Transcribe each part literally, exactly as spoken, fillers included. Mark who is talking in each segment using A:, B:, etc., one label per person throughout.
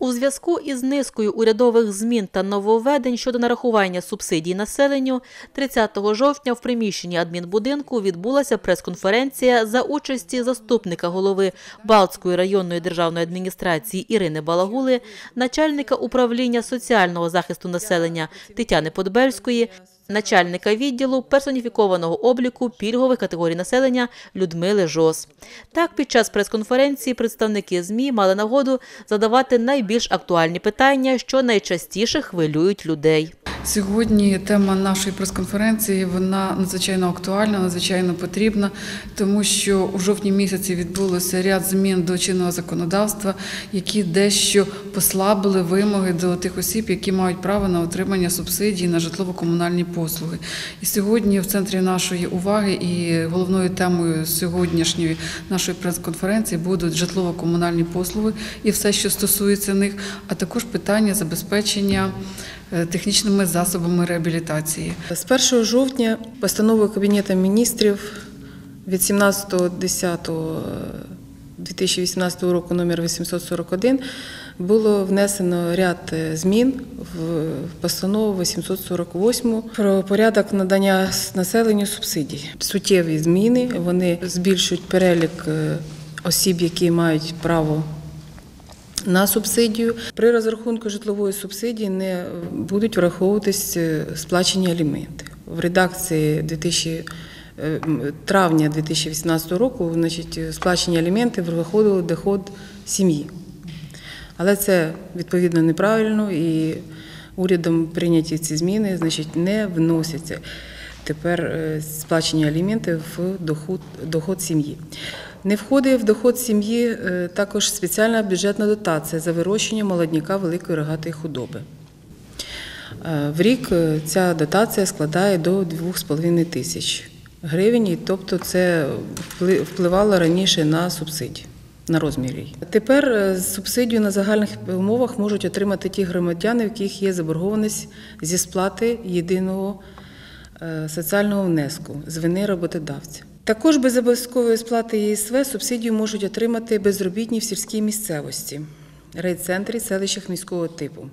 A: У зв'язку із низкою урядових змін та нововведень щодо нарахування субсидій населенню тридцятого жовтня в приміщенні адмінбудинку відбулася прес-конференція за участі заступника голови Балтської районної державної адміністрації Ірини Балагули, начальника управління соціального захисту населення Тетяни Подбельської, начальника відділу персоніфікованого обліку пільгових категорій населення Людмили Жос. Так, під час прес-конференції представники ЗМІ мали нагоду задавати найбільш актуальні питання, що найчастіше хвилюють людей.
B: Сьогодні тема нашої прес-конференції, вона надзвичайно актуальна, надзвичайно потрібна, тому що у жовтні місяці відбулося ряд змін до чинного законодавства, які дещо послабили вимоги до тих осіб, які мають право на отримання субсидій на житлово-комунальні послуги. І сьогодні в центрі нашої уваги і головною темою сьогоднішньої нашої прес-конференції будуть житлово-комунальні послуги і все, що стосується них, а також питання забезпечення технічними засобами реабілітації.
C: З першого жовтня постановою Кабінету міністрів від сімнадцятого десятого дві тисячі вісімнадцятого року номер вісімсот сорок один було внесено ряд змін в постанову вісімсот сорок восьму про порядок надання населенню субсидій. Суттєві зміни, вони збільшують перелік осіб, які мають право на субсидію. При розрахунку житлової субсидії не будуть враховуватись сплачені аліменти. В редакції травня дві тисячі вісімнадцятого року, значить, сплачені аліменти враховували доход сім'ї. Але це, відповідно, неправильно, і урядом прийняті ці зміни, значить, не вносяться тепер сплачені аліменти в доход, доход сім'ї. Не входить в доход сім'ї також спеціальна бюджетна дотація за вирощення молодняка великої рогатої худоби. В рік ця дотація складає до двох з половиною тисяч гривень, тобто це впливало раніше на субсидію, на розмір її. Тепер субсидію на загальних умовах можуть отримати ті громадяни, в яких є заборгованість зі сплати єдиного соціального внеску з вини роботодавця. Також без обов'язкової сплати ЄСВ субсидію можуть отримати безробітні в сільській місцевості, райцентрі, селищах міського типу.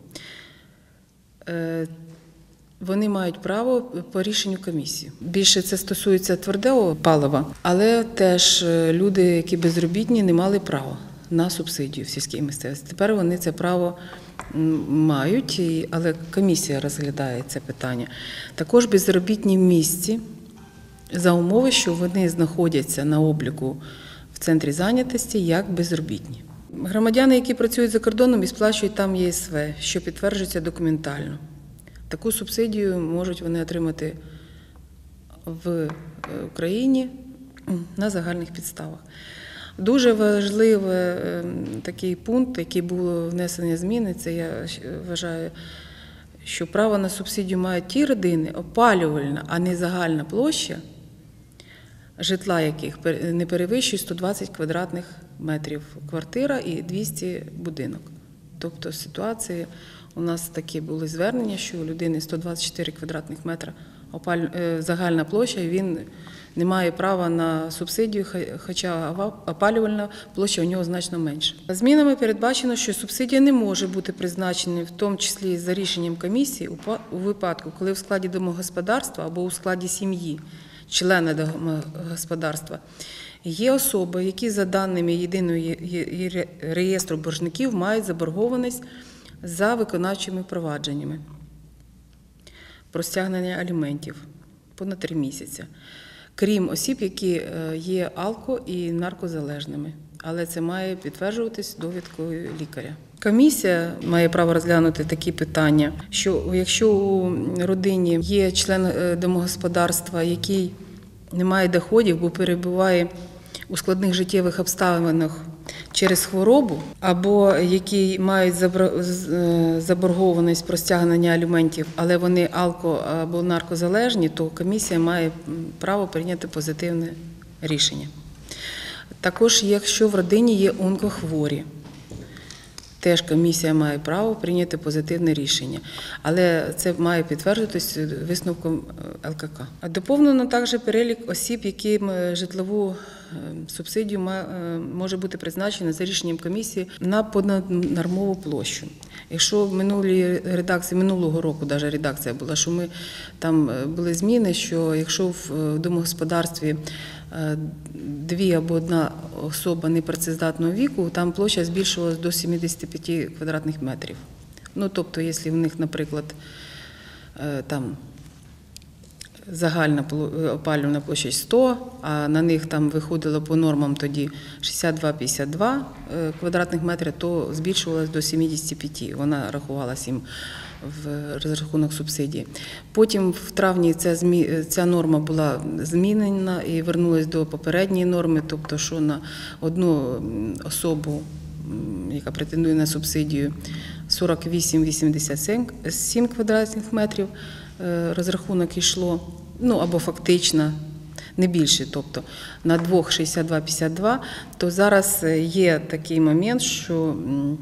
C: Вони мають право по рішенню комісії. Більше це стосується твердого палива, але теж люди, які безробітні, не мали права на субсидію в сільській місцевості. Тепер вони це право мають, але комісія розглядає це питання. Також безробітні в місті, за умови, що вони знаходяться на обліку в центрі зайнятості як безробітні. Громадяни, які працюють за кордоном і сплачують там ЄСВ, що підтверджується документально. Таку субсидію можуть вони отримати в Україні на загальних підставах. Дуже важливий такий пункт, який було внесення зміни, це я вважаю, що право на субсидію мають ті родини, опалювальна, а не загальна площа, житла яких не перевищує сто двадцять квадратних метрів квартира і двісті будинок. Тобто ситуації у нас такі були звернення, що у людини сто двадцять чотири квадратних метра загальна площа, і він не має права на субсидію, хоча опалювальна площа у нього значно менша. Змінами передбачено, що субсидія не може бути призначена, в тому числі за рішенням комісії, у випадку, коли в складі домогосподарства або у складі сім'ї, члена домогосподарства, є особи, які за даними єдиного реєстру боржників мають заборгованість за виконавчими провадженнями про стягнення аліментів понад три місяці. Крім осіб, які є алко- і наркозалежними. Але це має підтверджуватись довідкою лікаря. Комісія має право розглянути такі питання, що якщо у родині є член домогосподарства, який не має доходів, бо перебуває у складних життєвих обставинах через хворобу, або які мають заборгованість про стягнення аліментів, але вони алко- або наркозалежні, то комісія має право прийняти позитивне рішення. Також, якщо в родині є онкохворі, теж комісія має право прийняти позитивне рішення, але це має підтверджуватись висновком ел ка ка. Доповнено також перелік осіб, яким житлову субсидію може бути призначена за рішенням комісії на понаднормову площу. Якщо в минулій редакції, минулого року навіть редакція була, що ми, там були зміни, що якщо в домогосподарстві дві або одна особа непрацездатного віку, там площа збільшувалась до сімдесят п'ять квадратних метрів. Ну, тобто, якщо в них, наприклад, там загальна опалювальна площа сто, а на них там виходило по нормам тоді шістдесят два - п'ятдесят два квадратних метри, то збільшувалась до сімдесят п'ять. Вона рахувалась їм в розрахунок субсидії. Потім в травні ця, змі... ця норма була змінена і вернулась до попередньої норми, тобто що на одну особу, яка претендує на субсидію, сорок вісім - вісімдесят сім квадратних метрів розрахунок йшло, ну або фактично, не більше, тобто на двох шістдесят два - п'ятдесят два, то зараз є такий момент, що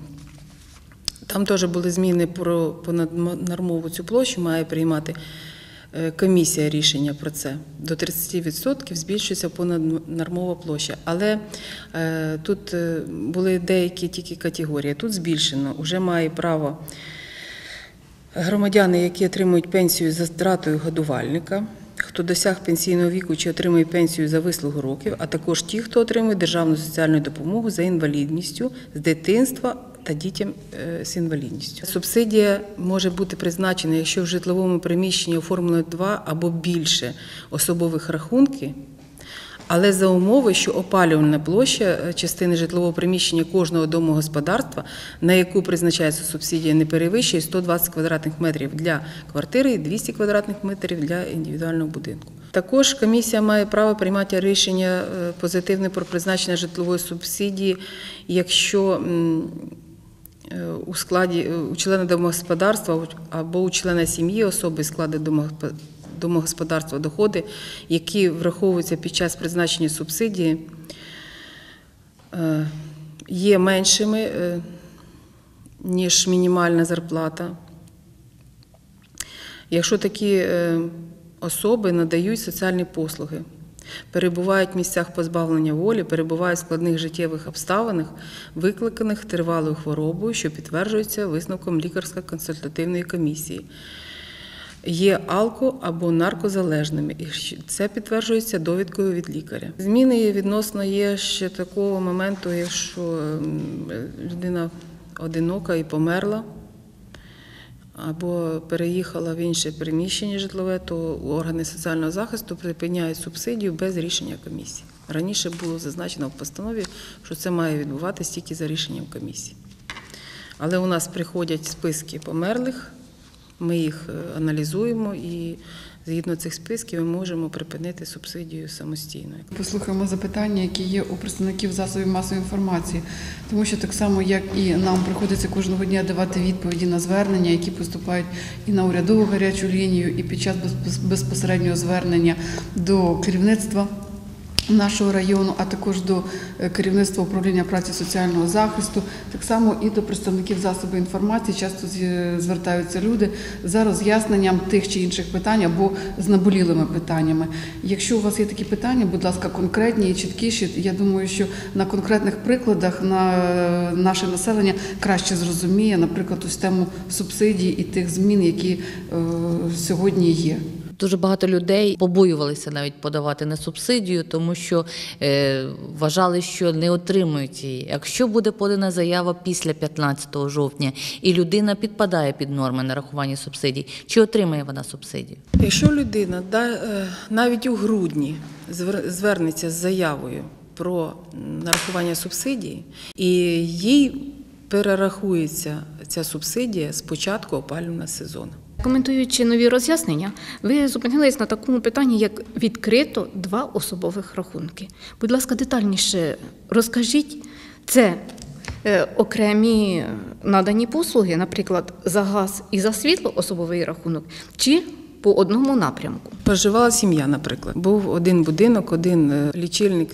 C: там теж були зміни про понаднормову цю площу, має приймати комісія рішення про це. До тридцять відсотків збільшується понаднормова площа. Але е, тут були деякі тільки категорії. Тут збільшено, вже має право громадяни, які отримують пенсію за втратою годувальника, хто досяг пенсійного віку чи отримує пенсію за вислугу років, а також ті, хто отримує державну соціальну допомогу за інвалідністю з дитинства та дітям з інвалідністю. Субсидія може бути призначена, якщо в житловому приміщенні оформлено два або більше особових рахунків, але за умови, що опалювальна площа частини житлового приміщення кожного домогосподарства, на яку призначається субсидія, не перевищує сто двадцять квадратних метрів для квартири і двісті квадратних метрів для індивідуального будинку. Також комісія має право приймати рішення позитивне про призначення житлової субсидії, якщо у складі у члена домогосподарства або у члена сім'ї особи складу домогосподарства домогосподарства доходи, які враховуються під час призначення субсидії, є меншими, ніж мінімальна зарплата. Якщо такі особи надають соціальні послуги, перебувають в місцях позбавлення волі, перебувають в складних життєвих обставинах, викликаних тривалою хворобою, що підтверджується висновком лікарсько-консультативної комісії, є алко- або наркозалежними, і це підтверджується довідкою від лікаря. Зміни відносно є ще такого моменту, якщо людина одинока і померла, або переїхала в інше приміщення житлове, то органи соціального захисту припиняють субсидію без рішення комісії. Раніше було зазначено в постанові, що це має відбуватися тільки за рішенням комісії. Але у нас приходять списки померлих, ми їх аналізуємо і згідно цих списків ми можемо припинити субсидію самостійно.
B: Послухаємо запитання, які є у представників засобів масової інформації, тому що так само, як і нам приходиться кожного дня давати відповіді на звернення, які поступають і на урядову гарячу лінію, і під час безпосереднього звернення до керівництва нашого району, а також до керівництва управління праці соціального захисту, так само і до представників засобів інформації часто звертаються люди за роз'ясненням тих чи інших питань або з наболілими питаннями. Якщо у вас є такі питання, будь ласка, конкретні і чіткіші, я думаю, що на конкретних прикладах на наше населення краще зрозуміє, наприклад, ось тему субсидій і тих змін, які е, сьогодні є.
D: Дуже багато людей побоювалися навіть подавати на субсидію, тому що е, вважали, що не отримують її. Якщо буде подана заява після п'ятнадцятого жовтня і людина підпадає під норми нарахування субсидій, чи отримає вона субсидію?
C: Якщо людина навіть у грудні звернеться з заявою про нарахування субсидії і їй перерахується ця субсидія з початку опалювального сезону.
E: Коментуючи нові роз'яснення, ви зупинились на такому питанні, як відкрито два особових рахунки. Будь ласка, детальніше розкажіть, це е, окремі надані послуги, наприклад, за газ і за світло особовий рахунок, чи по одному напрямку?
C: Проживала сім'я, наприклад. Був один будинок, один лічильник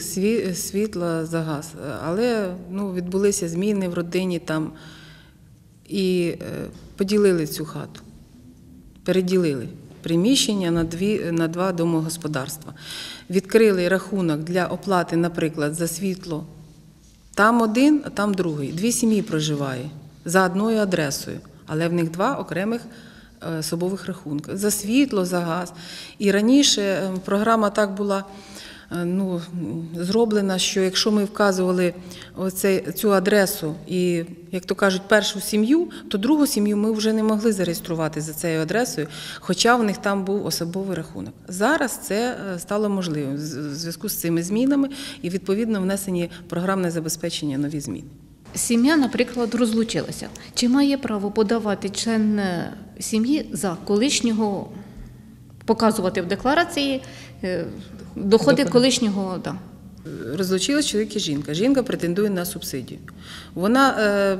C: світла за газ, але ну, відбулися зміни в родині там і е, поділили цю хату. Переділили. приміщення на, дві, на два домогосподарства. Відкрили рахунок для оплати, наприклад, за світло. Там один, а там другий. Дві сім'ї проживає за одною адресою, але в них два окремих особових рахунки. За світло, за газ. І раніше програма так була ну, зроблена, що якщо ми вказували оце, цю адресу і, як то кажуть, першу сім'ю, то другу сім'ю ми вже не могли зареєструвати за цією адресою, хоча в них там був особовий рахунок. Зараз це стало можливим в зв'язку з цими змінами і, відповідно, внесені програмне забезпечення нові зміни.
E: Сім'я, наприклад, розлучилася. Чи має право подавати член сім'ї за колишнього, показувати в декларації доходи, доходи. колишнього, да.
C: Розлучилась чоловік і жінка. Жінка претендує на субсидію. Вона е,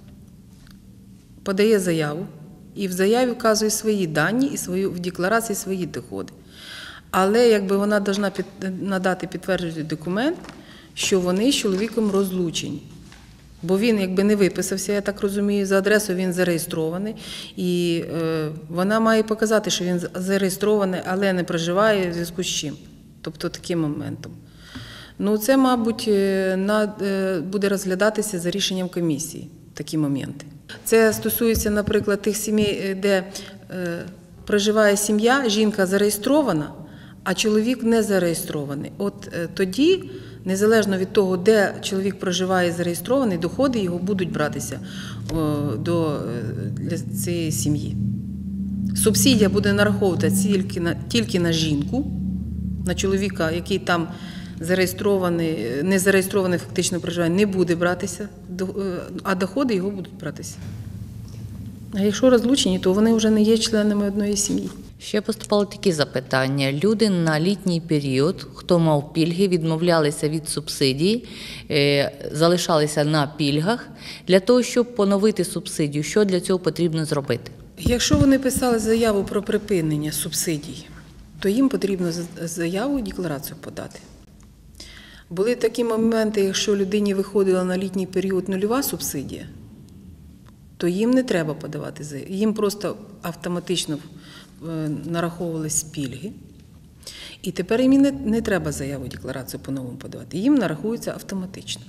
C: подає заяву і в заяві вказує свої дані і свою, в декларації свої доходи. Але якби вона повинна під, надати підтверджуючий документ, що вони з чоловіком розлучені. Бо він якби не виписався, я так розумію, за адресою він зареєстрований, і е, вона має показати, що він зареєстрований, але не проживає в зв'язку з чим. Тобто таким моментом. Ну це, мабуть, на, е, буде розглядатися за рішенням комісії, такі моменти. Це стосується, наприклад, тих сімей, де е, проживає сім'я, жінка зареєстрована, а чоловік не зареєстрований. От е, тоді, незалежно від того, де чоловік проживає зареєстрований, доходи його будуть братися до, для цієї сім'ї. Субсидія буде нараховуватися тільки на, тільки на жінку, на чоловіка, який там зареєстрований, не зареєстрований фактично проживає, не буде братися, а доходи його будуть братися. А якщо розлучені, то вони вже не є членами одної сім'ї.
D: Ще поступали такі запитання. Люди на літній період, хто мав пільги, відмовлялися від субсидій, залишалися на пільгах. Для того, щоб поновити субсидію, що для цього потрібно зробити?
C: Якщо вони писали заяву про припинення субсидій, то їм потрібно заяву і декларацію подати. Були такі моменти, якщо людині виходила на літній період нульова субсидія, то їм не треба подавати заяву. Їм просто автоматично нараховувались пільги. І тепер їм не, не треба заяву, декларацію по-новому подавати. Їм нарахується автоматично.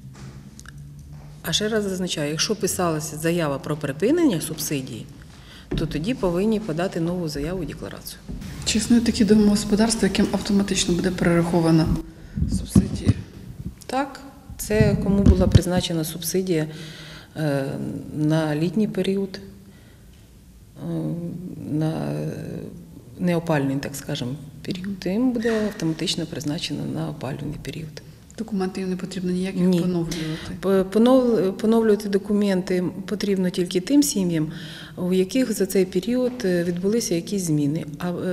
C: А ще раз зазначаю, якщо писалася заява про припинення субсидії, то тоді повинні подати нову заяву, декларацію.
B: Чи існують такі домогосподарства, яким автоматично буде перерахована субсидія?
C: Так, це кому була призначена субсидія на літній період, на неопалювальний, так скажемо, період, то їм буде автоматично призначено на опалювальний період.
B: Документи їм не потрібно ніяких
C: Ні.
B: поновлювати?
C: Поновлювати документи потрібно тільки тим сім'ям, у яких за цей період відбулися якісь зміни.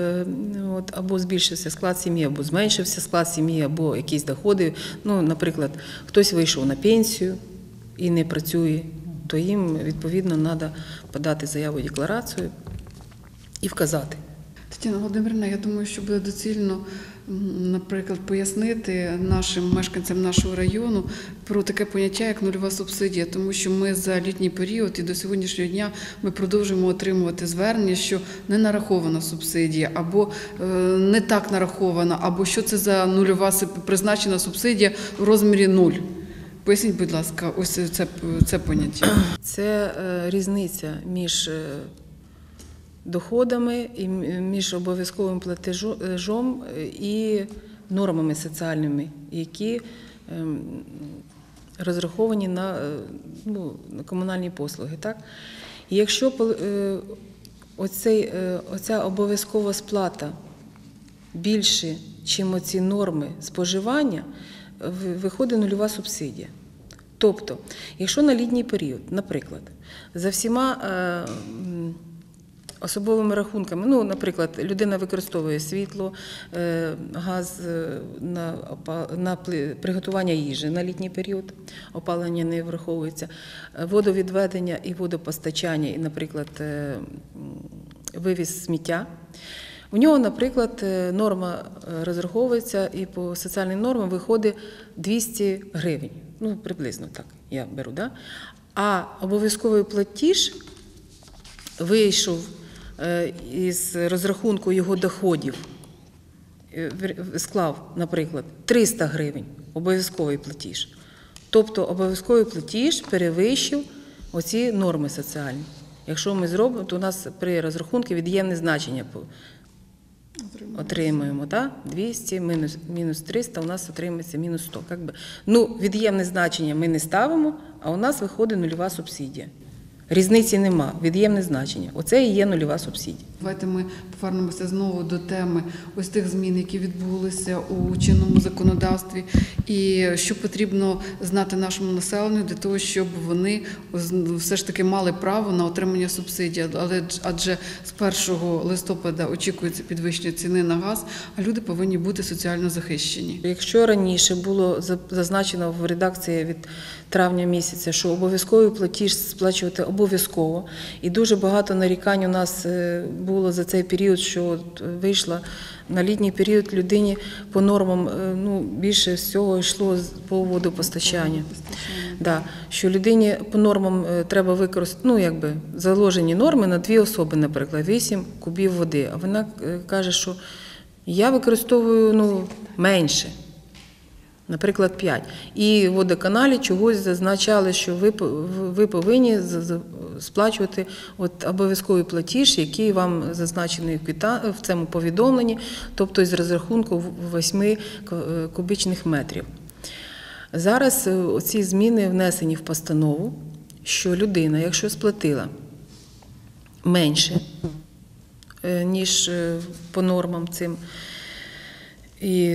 C: Або збільшився склад сім'ї, або зменшився склад сім'ї, або якісь доходи. Ну, наприклад, хтось вийшов на пенсію і не працює, то їм, відповідно, треба подати заяву, декларацію і вказати.
B: Тетяна Володимирівна, я думаю, що буде доцільно, наприклад, пояснити нашим мешканцям нашого району про таке поняття, як нульова субсидія, тому що ми за літній період і до сьогоднішнього дня ми продовжуємо отримувати звернення, що не нарахована субсидія, або не так нарахована, або що це за нульова призначена субсидія в розмірі нуль. Поясніть, будь ласка, ось це, це поняття.
C: Це е, різниця між е, доходами, і між обов'язковим платежом і нормами соціальними, які е, розраховані на, ну, на комунальні послуги. Так? І якщо е, оцей, е, оця обов'язкова сплата більше, ніж оці норми споживання, виходить нульова субсидія. Тобто, якщо на літній період, наприклад, за всіма е, особовими рахунками, ну, наприклад, людина використовує світло, е, газ на, на приготування їжі на літній період, опалення не враховується, водовідведення і водопостачання, і, наприклад, е, вивіз сміття. У нього, наприклад, норма розраховується і по соціальним нормам виходить двісті гривень. Ну, приблизно так я беру, да? А обов'язковий платіж вийшов е, із розрахунку його доходів е, склав, наприклад, триста гривень обов'язковий платіж, тобто обов'язковий платіж перевищив оці норми соціальні. Якщо ми зробимо, то у нас при розрахунку від'ємне значення отримуємо, так? двісті мінус, мінус триста, у нас отримається мінус сто. Как би. Ну, від'ємне значення ми не ставимо, а у нас виходить нульова субсидія. Різниці нема, від'ємне значення. Оце і є нульова субсидія.
B: Давайте ми повернемося знову до теми ось тих змін, які відбулися у чинному законодавстві, і що потрібно знати нашому населенню для того, щоб вони все ж таки мали право на отримання субсидій. Але адже з першого листопада очікується підвищення ціни на газ, а люди повинні бути соціально захищені.
C: Якщо раніше було зазначено в редакції від травня місяця, що обов'язковий платіж сплачувати обов'язково, і дуже багато нарікань у нас було за цей період, що вийшла на літній період людині по нормам, ну, більше всього йшло по водопостачанню. Да, що людині по нормам треба використати, ну, якби, заложені норми на дві особи, наприклад, вісім кубів води. А вона каже, що я використовую, ну, менше. Наприклад, п'ять. І в водоканалі чогось зазначали, що ви, ви повинні сплачувати от обов'язковий платіж, який вам зазначений в цьому повідомленні, тобто з розрахунку восьми кубічних метрів. Зараз ці зміни внесені в постанову, що людина, якщо сплатила менше, ніж по нормам цим, і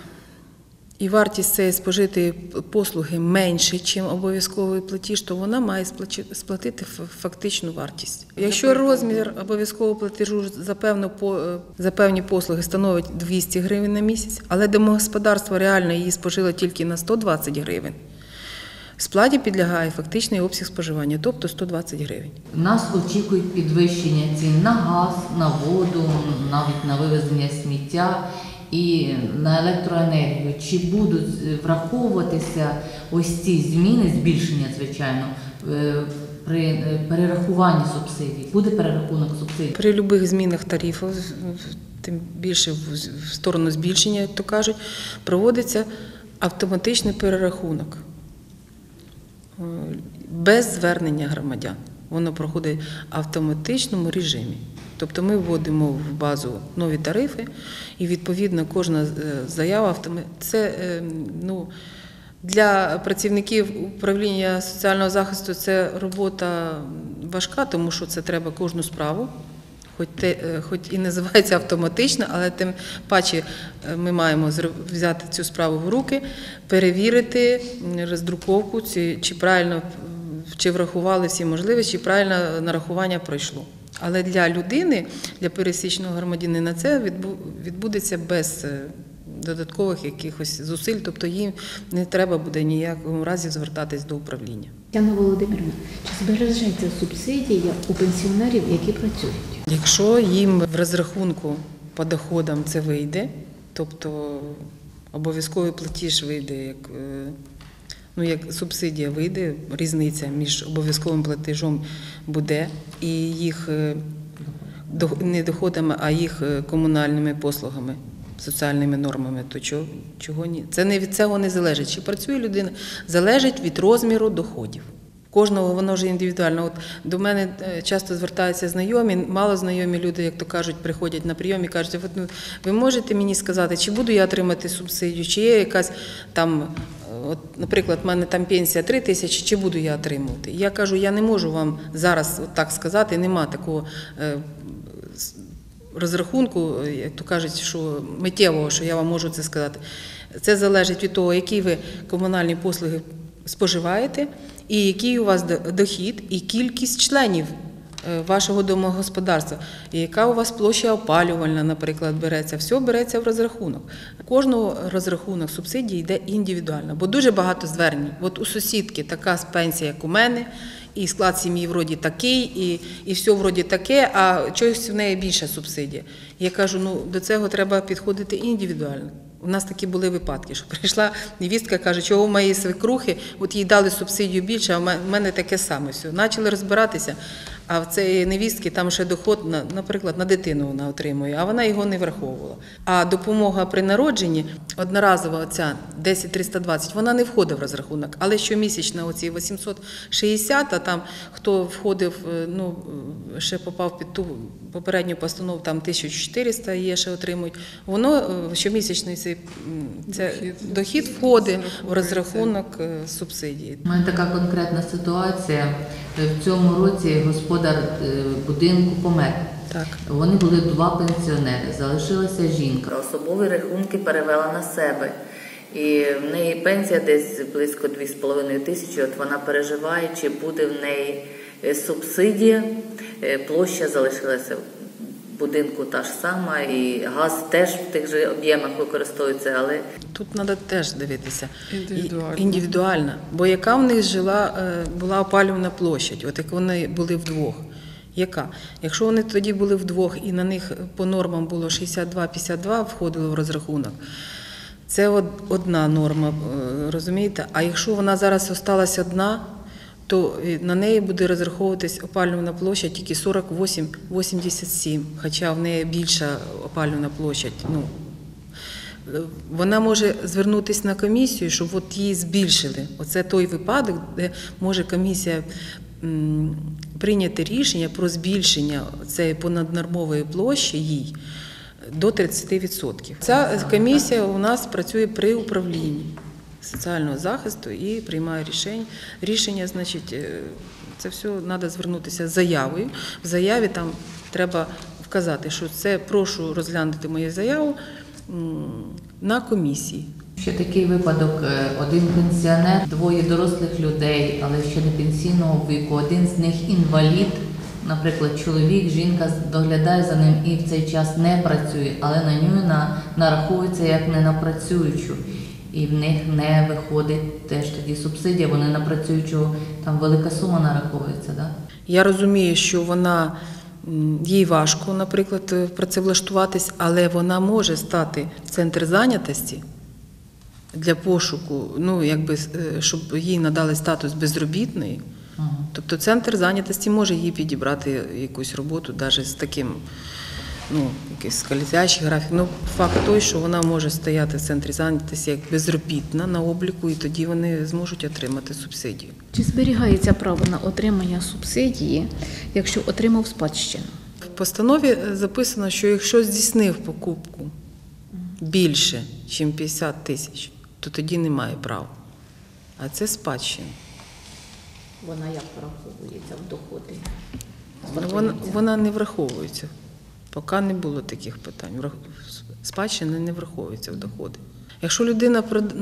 C: і вартість цієї спожитої послуги менше, ніж обов'язковий платіж, то вона має сплатити фактичну вартість. Якщо розмір обов'язкового платежу за, певну, за певні послуги становить двісті гривень на місяць, але домогосподарство реально її спожило тільки на сто двадцять гривень, сплаті підлягає фактичний обсяг споживання, тобто сто двадцять гривень.
D: Нас очікують підвищення цін на газ, на воду, навіть на вивезення сміття і на електроенергію. Чи будуть враховуватися ось ці зміни, збільшення, звичайно, при перерахуванні субсидій? Буде перерахунок субсидій?
C: При будь-яких змінах тарифів, тим більше в сторону збільшення, як то кажуть, проводиться автоматичний перерахунок без звернення громадян. Воно проходить в автоматичному режимі. Тобто ми вводимо в базу нові тарифи, і відповідно кожна заява це, ну, для працівників управління соціального захисту це робота важка, тому що це треба кожну справу, хоч, те, хоч і називається автоматично, але тим паче ми маємо взяти цю справу в руки, перевірити роздруковку, чи, чи правильно, чи врахували всі можливості, чи правильно нарахування пройшло. Але для людини, для пересічного громадянина це відбудеться без додаткових якихось зусиль, тобто їм не треба буде ніякому разі звертатись до управління.
E: Тетяна Володимирівна, чи збережеться субсидія у пенсіонерів, які працюють?
C: Якщо їм в розрахунку по доходам це вийде, тобто обов'язковий платіж вийде, як, ну, як субсидія вийде, різниця між обов'язковим платежом буде і їх не доходами, а їх комунальними послугами, соціальними нормами, то чого, чого ні? Це не від цього не залежить. Чи працює людина? Залежить від розміру доходів. Кожного воно вже індивідуально. От до мене часто звертаються знайомі, мало знайомі люди, як то кажуть, приходять на прийом і кажуть, от, ну, ви можете мені сказати, чи буду я отримати субсидію, чи є якась там, от, наприклад, в мене там пенсія три тисячі, чи буду я отримувати? Я кажу, я не можу вам зараз от так сказати, нема такого е, розрахунку, як то кажуть, що миттєвого, що я вам можу це сказати. Це залежить від того, які ви комунальні послуги споживаєте, і який у вас дохід, і кількість членів вашого домогосподарства, і яка у вас площа опалювальна, наприклад, береться. Все береться в розрахунок. Кожного розрахунок субсидії йде індивідуально, бо дуже багато звернень. От у сусідки така пенсія, як у мене, і склад сім'ї вроді такий, і, і все вроді таке, а чогось в неї більша субсидія. Я кажу, ну до цього треба підходити індивідуально. У нас такі були випадки, що прийшла невістка, каже, чого в моїй свекрухи, от їй дали субсидію більше, а в мене таке саме. Все. Почали розбиратися, А в цієї невістки там ще доход, на, наприклад, на дитину вона отримує, а вона його не враховувала. А допомога при народженні, одноразова оця десять триста двадцять, вона не входить в розрахунок. Але щомісячно оці вісімсот шістдесят, а там хто входив, ну, ще попав під ту попередню постанову, там тисяча чотириста є, ще отримують, воно щомісячний цей це дохід, дохід входить в розрахунок субсидії.
D: У мене така конкретна ситуація. В цьому році господар будинку помер.
C: Так.
D: Вони були два пенсіонери, залишилася жінка. Особові рахунки перевела на себе. І в неї пенсія десь близько дві з половиною тисячі, от вона переживає, чи буде в неї субсидія, площа залишилася в будинку та ж сама, і газ теж в тих же об'ємах використовується, але...
C: Тут треба теж дивитися
B: індивідуально.
C: індивідуально, бо яка в них жила, була опалювана площадь, от як вони були вдвох. Яка? Якщо вони тоді були вдвох і на них по нормам було шістдесят два п'ятдесят два входило в розрахунок, це одна норма, розумієте? А якщо вона зараз залишилась одна, то на неї буде розраховуватись опалювальна площа тільки сорок вісім вісімдесят сім, хоча в неї більша опалювальна площа. Ну, вона може звернутися на комісію, щоб от її збільшили. Оце той випадок, де може комісія м, прийняти рішення про збільшення цієї понаднормової площі їй до тридцяти відсотків. Ця комісія у нас працює при управлінні соціального захисту і приймає рішення. Рішення, значить, це все треба звернутися з заявою. В заяві там треба вказати, що це прошу розглянути мою заяву на комісії.
D: Ще такий випадок, один пенсіонер, двоє дорослих людей, але ще не пенсійного віку, один з них інвалід, наприклад, чоловік, жінка доглядає за ним і в цей час не працює, але на нього нараховується як не на працюючу. І в них не виходить теж тоді субсидія, вони на працюючого, там велика сума нараховується, так?
C: Я розумію, що вона, їй важко, наприклад, працевлаштуватись, але вона може стати в центр зайнятості для пошуку, ну, якби, щоб їй надали статус безробітної. Ага. Тобто центр зайнятості може їй підібрати якусь роботу, навіть з таким, ну, якийсь скользячий графік. Ну, факт той, що вона може стояти в центрі зайнятості як безробітна на обліку, і тоді вони зможуть отримати субсидію.
E: Чи зберігається право на отримання субсидії, якщо отримав спадщину?
C: В постанові записано, що якщо здійснив покупку більше, ніж п'ятдесят тисяч, то тоді немає права. А це спадщина.
E: Вона як враховується в доходи?
C: Вона, вона не враховується. Поки не було таких питань. Спадщина не враховується в доходи. Якщо людина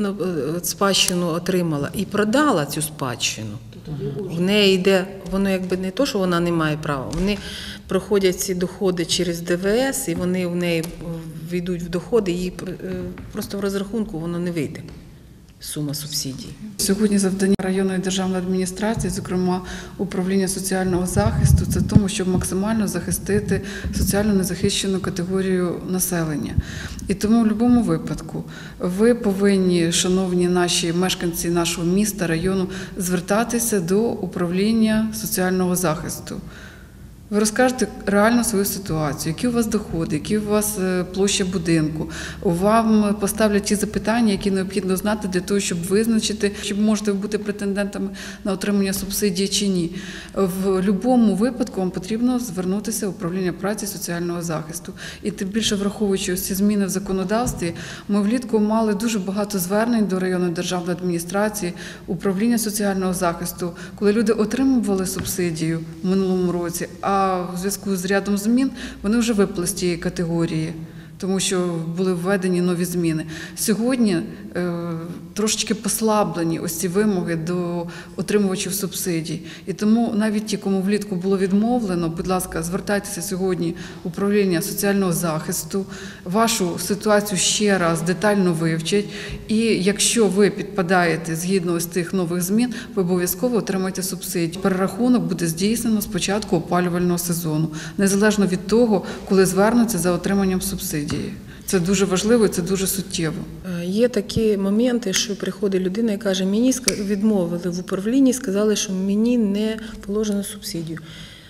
C: спадщину отримала і продала цю спадщину, в неї йде, воно якби не то, що вона не має права, вони проходять ці доходи через Д В С, і вони в неї війдуть в доходи, і просто в розрахунку воно не вийде. Сума субсидій.
B: Сьогодні завдання районної державної адміністрації, зокрема управління соціального захисту, це тому, щоб максимально захистити соціально незахищену категорію населення. І тому в будь-якому випадку ви повинні, шановні наші мешканці нашого міста, району, звертатися до управління соціального захисту. Ви розкажете реально свою ситуацію, які у вас доходи, які у вас площа будинку. Вам поставлять ті запитання, які необхідно знати для того, щоб визначити, чи можете ви бути претендентами на отримання субсидії чи ні. В будь-якому випадку вам потрібно звернутися в управління праці і соціального захисту. І тим більше, враховуючи ось ці зміни в законодавстві, ми влітку мали дуже багато звернень до районної державної адміністрації, управління соціального захисту, коли люди отримували субсидію в минулому році, а в зв'язку з рядом змін вони вже випали з тієї категорії, тому що були введені нові зміни. Сьогодні е, трошечки послаблені ось ці вимоги до отримувачів субсидій. І тому навіть ті, кому влітку було відмовлено, будь ласка, звертайтеся сьогодні в управління соціального захисту, вашу ситуацію ще раз детально вивчать. І якщо ви підпадаєте згідно з тих нових змін, ви обов'язково отримаєте субсидію. Перерахунок буде здійснено з початку опалювального сезону, незалежно від того, коли звернуться за отриманням субсидії. Це дуже важливо і це дуже суттєво.
C: Є такі моменти, що приходить людина і каже, мені відмовили в управлінні, сказали, що мені не положено субсидію.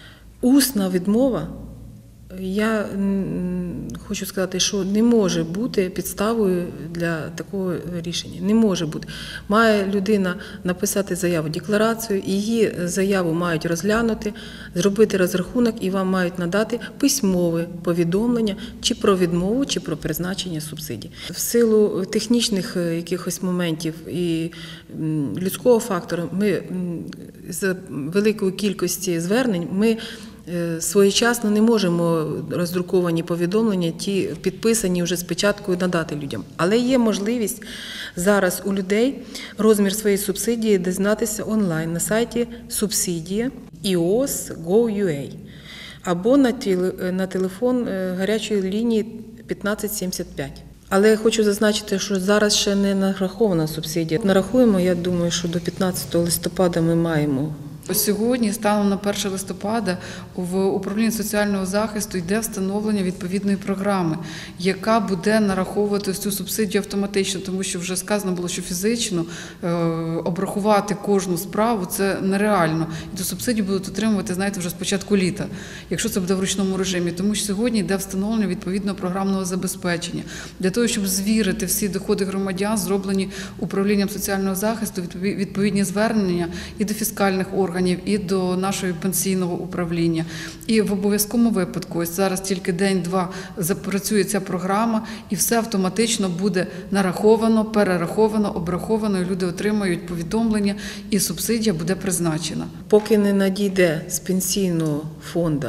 C: Усна відмова, я м, хочу сказати, що не може бути підставою для такого рішення. Не може бути. Має людина написати заяву, декларацію, її заяву мають розглянути, зробити розрахунок і вам мають надати письмове повідомлення чи про відмову, чи про призначення субсидій. В силу технічних якихось моментів і м, людського фактору ми м, з великої кількості звернень ми своєчасно не можемо роздруковані повідомлення, ті підписані вже спочатку, надати людям. Але є можливість зараз у людей розмір своєї субсидії дізнатися онлайн на сайті субсидія і о ес крапка гов крапка ю а або на телефон гарячої лінії п'ятнадцять сімдесят п'ять. Але я хочу зазначити, що зараз ще не нарахована субсидія. Нарахуємо, я думаю, що до п'ятнадцятого листопада ми маємо.
B: Сьогодні, станом на перше листопада, в управлінні соціального захисту йде встановлення відповідної програми, яка буде нараховувати цю субсидію автоматично, тому що вже сказано було, що фізично е, обрахувати кожну справу – це нереально. І ту субсидію будуть отримувати, знаєте, вже з початку літа, якщо це буде в ручному режимі. Тому що сьогодні йде встановлення відповідного програмного забезпечення. Для того, щоб звірити всі доходи громадян, зроблені управлінням соціального захисту відповідні звернення і до фіскальних органів, і до нашого пенсійного управління. І в обов'язковому випадку, ось зараз тільки день-два запрацює ця програма, і все автоматично буде нараховано, перераховано, обраховано, і люди отримають повідомлення, і субсидія буде призначена.
C: Поки не надійде з пенсійного фонду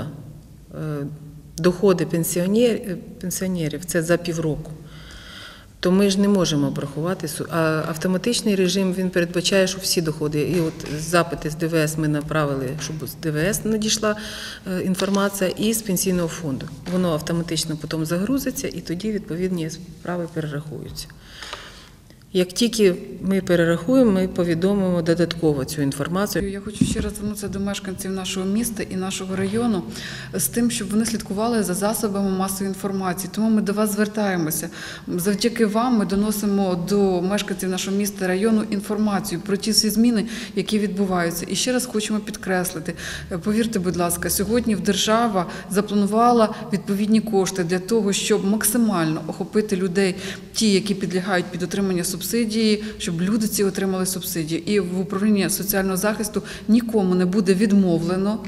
C: доходи пенсіонерів, це за півроку, то ми ж не можемо обрахувати. А автоматичний режим, він передбачає, що всі доходи. І от запити з ді ве ес ми направили, щоб з ді ве ес надійшла інформація, і з пенсійного фонду. Воно автоматично потім загрузиться, і тоді відповідні справи перерахуються. Як тільки ми перерахуємо, ми повідомимо додатково цю інформацію.
B: Я хочу ще раз звернутися до мешканців нашого міста і нашого району з тим, щоб вони слідкували за засобами масової інформації. Тому ми до вас звертаємося. Завдяки вам ми доносимо до мешканців нашого міста і району інформацію про ті всі зміни, які відбуваються. І ще раз хочемо підкреслити, повірте, будь ласка, сьогодні держава запланувала відповідні кошти для того, щоб максимально охопити людей, ті, які підлягають під отримання субсидії, субсидії, щоб люди ці отримали субсидії. І в управлінні соціального захисту нікому не буде відмовлено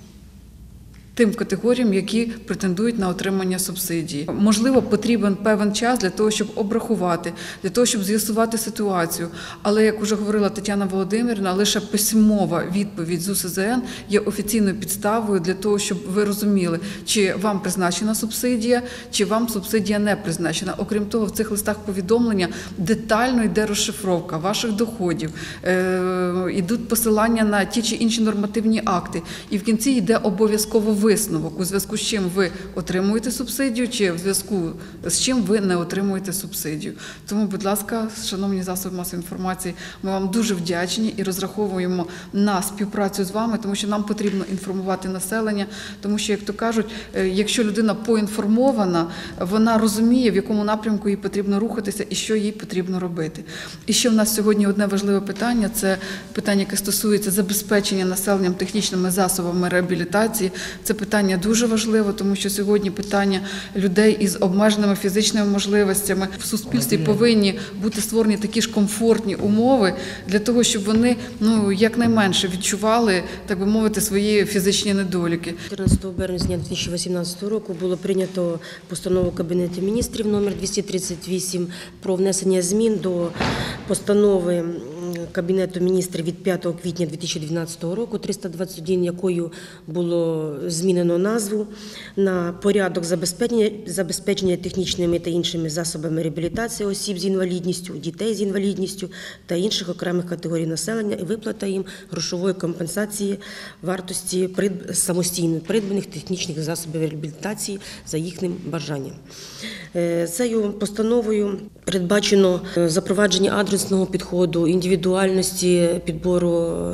B: тим категоріям, які претендують на отримання субсидії. Можливо, потрібен певний час для того, щоб обрахувати, для того, щоб з'ясувати ситуацію. Але, як вже говорила Тетяна Володимирівна, лише письмова відповідь з у ес зе ен є офіційною підставою для того, щоб ви розуміли, чи вам призначена субсидія, чи вам субсидія не призначена. Окрім того, в цих листах повідомлення детально йде розшифровка ваших доходів, е- йдуть посилання на ті чи інші нормативні акти. І в кінці йде обов'язково висновок, у зв'язку з чим ви отримуєте субсидію, чи в зв'язку з чим ви не отримуєте субсидію. Тому, будь ласка, шановні засоби масової інформації, ми вам дуже вдячні і розраховуємо на співпрацю з вами, тому що нам потрібно інформувати населення, тому що, як то кажуть, якщо людина поінформована, вона розуміє, в якому напрямку їй потрібно рухатися і що їй потрібно робити. І ще в нас сьогодні одне важливе питання, це питання, яке стосується забезпечення населенням технічними засобами реабілітації. Це питання дуже важливе, тому що сьогодні питання людей із обмеженими фізичними можливостями в суспільстві повинні бути створені такі ж комфортні умови для того, щоб вони, ну, якнайменше відчували, так би мовити, свої фізичні недоліки.
F: чотирнадцятого березня дві тисячі вісімнадцятого року було прийнято постанову Кабінету міністрів номер двісті тридцять вісім про внесення змін до постанови Кабінету міністрів від п'ятого квітня дві тисячі дванадцятого року триста двадцять один, якою було змінено назву на порядок забезпечення, забезпечення технічними та іншими засобами реабілітації осіб з інвалідністю, дітей з інвалідністю та інших окремих категорій населення і виплата їм грошової компенсації вартості самостійно придбаних технічних засобів реабілітації за їхнім бажанням. Цією постановою передбачено запровадження адресного підходу, індивідуальності підбору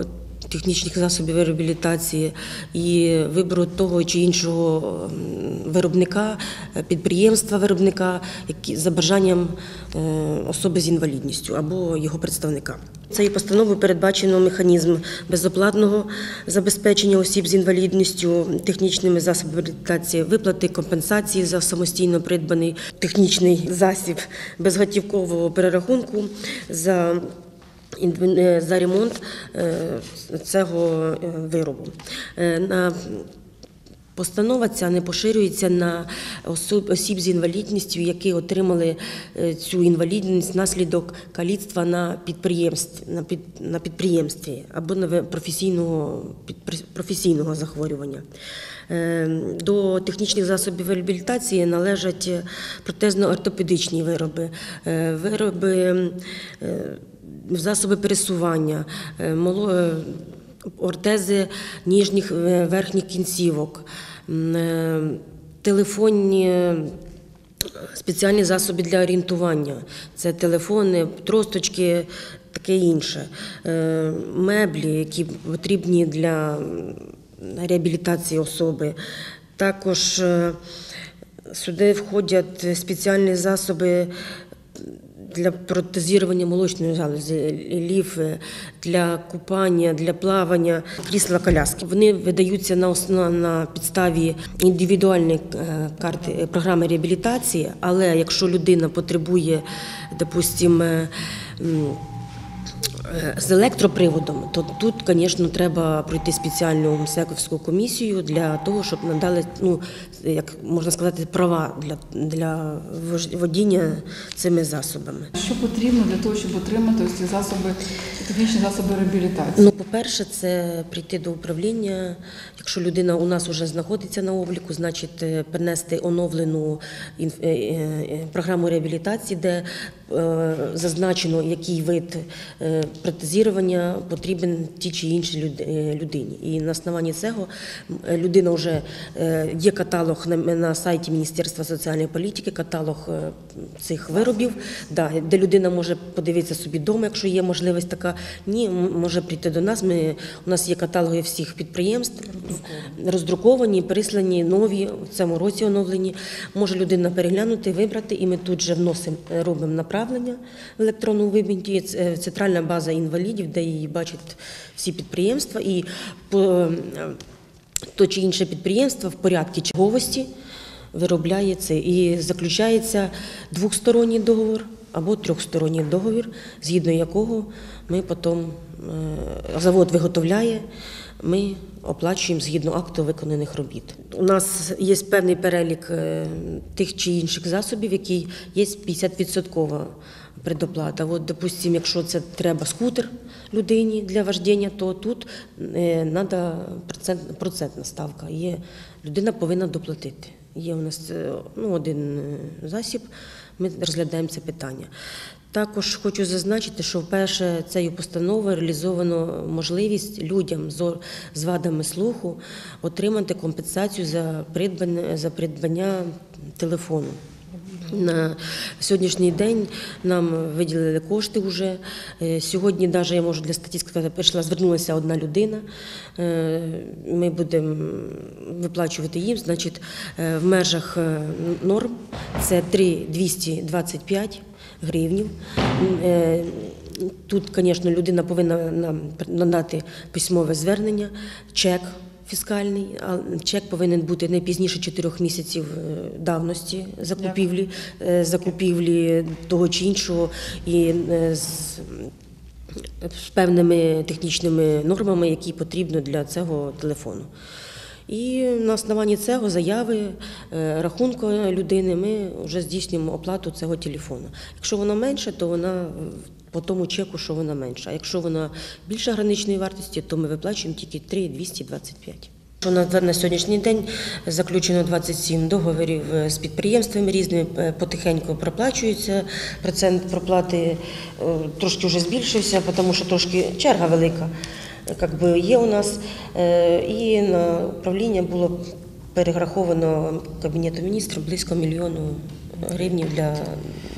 F: технічних засобів реабілітації і вибору того чи іншого виробника, підприємства виробника, які за бажанням особи з інвалідністю або його представника. Цією постановою передбачено механізм безоплатного забезпечення осіб з інвалідністю технічними засобами реабілітації, виплати компенсації за самостійно придбаний технічний засіб, безготівкового перерахунку за за ремонт цього виробу. Постанова ця не поширюється на осіб з інвалідністю, які отримали цю інвалідність внаслідок каліцтва на підприємстві, на підприємстві або на професійного, професійного захворювання. До технічних засобів реабілітації належать протезно-ортопедичні вироби, вироби, засоби пересування, ортези ніжніх верхніх кінцівок, телефонні спеціальні засоби для орієнтування. Це телефони, тросточки, таке інше. Меблі, які потрібні для реабілітації особи. Також сюди входять спеціальні засоби для протезування молочної залози, ліфи, для купання, для плавання, крісла-коляски. Вони видаються на основ, на підставі індивідуальної карти програми реабілітації, але якщо людина потребує, допустимо, з електроприводом, то тут, звісно, треба пройти спеціальну МСЕКівську комісію для того, щоб надали, ну, як можна сказати, права для, для водіння цими засобами.
B: Що потрібно для того, щоб отримати ось ці засоби, технічні засоби реабілітації?
F: Ну, по-перше, це прийти до управління. Якщо людина у нас вже знаходиться на обліку, значить принести оновлену програму реабілітації, де зазначено, який вид протезування потрібен тій чи іншій людині. І на основанні цього людина вже, є каталог на сайті Міністерства соціальної політики, каталог цих виробів, де людина може подивитися собі вдома, якщо є можливість така. Ні, може прийти до нас. Ми, у нас є каталоги всіх підприємств, роздруковані, прислані, нові, в цьому році оновлені. Може людина переглянути, вибрати, і ми тут же вносимо, робимо направлення в електронному вигляді, центральна база інвалідів, де її бачать всі підприємства, і то чи інше підприємство в порядку черговості виробляє це. І заключається двосторонній договір або трьохсторонній договір, згідно якого ми потім, завод виготовляє, ми оплачуємо згідно акту виконаних робіт. У нас є певний перелік тих чи інших засобів, які є п'ятдесят відсотків предоплата. От, допустимо, якщо це треба скутер людині для вождіння, то тут треба процент, процентна ставка. Є, людина повинна доплатити. Є у нас, ну, один засіб, ми розглядаємо це питання. Також хочу зазначити, що вперше цією постановою реалізовано можливість людям з вадами слуху отримати компенсацію за придбання, за придбання телефону. На сьогоднішній день нам виділили кошти вже. Сьогодні, навіть я можу для статистики сказати, прийшла, звернулася одна людина. Ми будемо виплачувати їм, значить, в межах норм це три тисячі двісті двадцять п'ять гривнів. Тут, звісно, людина повинна нам надати письмове звернення, чек фіскальний, а чек повинен бути не пізніше чотирьох місяців давності закупівлі, закупівлі того чи іншого, і з, з певними технічними нормами, які потрібні для цього телефону. І на основанні цього заяви, рахунку людини ми вже здійснюємо оплату цього телефону. Якщо вона менша, то вона по тому чеку, що вона менша. А якщо вона більше граничної вартості, то ми виплачуємо тільки три тисячі двісті двадцять п'ять. На сьогоднішній день заключено двадцять сім договорів з підприємствами різними, потихеньку проплачується, процент проплати трошки вже збільшився, тому що трошки черга велика. Як би є у нас, і на управління було перераховано Кабінету міністрів близько мільйону гривень для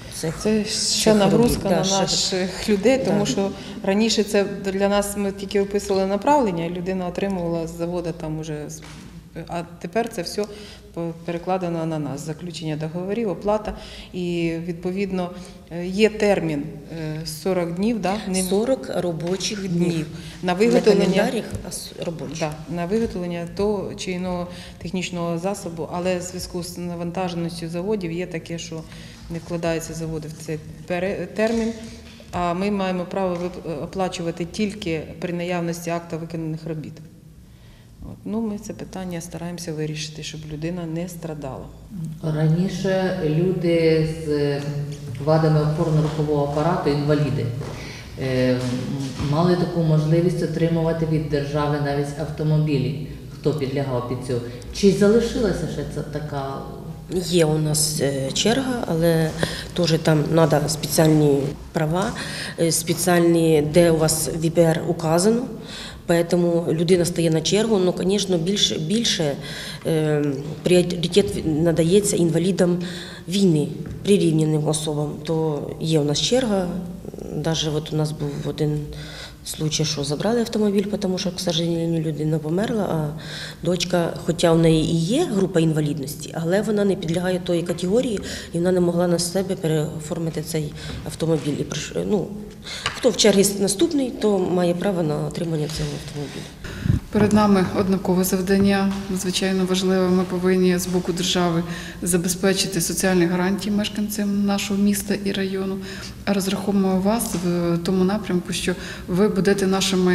F: цих
C: Це
F: цих
C: ще нагрузка
F: робіт.
C: на
F: Да, ще-
C: наших людей, тому
F: Да.
C: що раніше це для нас ми тільки описували направлення, і людина отримувала з заводу там уже. з- А тепер це все перекладено на нас. Заключення договорів, оплата. І відповідно є термін е, сорок днів, да? не-
F: сорок робочих
C: днів
F: днів.
C: на
F: Не
C: виготовлення.
F: календарних, а с- робочих.
C: Да, на виготовлення того чи іного технічного засобу, але в зв'язку з навантаженістю заводів є таке, що не вкладаються заводи в цей пере- термін, а ми маємо право вип- оплачувати тільки при наявності акта виконаних робіт. От. Ну, ми це питання стараємося вирішити, щоб людина не страдала.
D: Раніше люди з вадами опорно-рухового апарату, інваліди, е, мали таку можливість отримувати від держави навіть автомобілі, хто підлягав під цю. Чи залишилася ще ця така?
F: Є у нас е, черга, але теж там треба спеціальні права, е, спеціальні, де у вас в І Пі Р указано. Тому людина стає на чергу, але, звісно, більше, більше е, пріоритет надається інвалідам війни, прирівняним особам. То є у нас черга, навіть от у нас був один случай, що забрали автомобіль, тому що, к сожалению, людина померла, а дочка, хоча в неї і є група інвалідності, але вона не підлягає тої категорії, і вона не могла на себе переоформити цей автомобіль. І, приш- ну, хто в черзі наступний, то має право на отримання цього автомобіля.
B: Перед нами однакове завдання, надзвичайно важливе. Ми повинні з боку держави забезпечити соціальні гарантії мешканцям нашого міста і району. А розраховуємо вас в тому напрямку, що ви будете нашими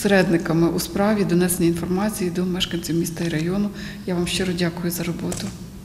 B: посередниками у справі донесення інформації до мешканців міста і району. Я вам щиро дякую за роботу.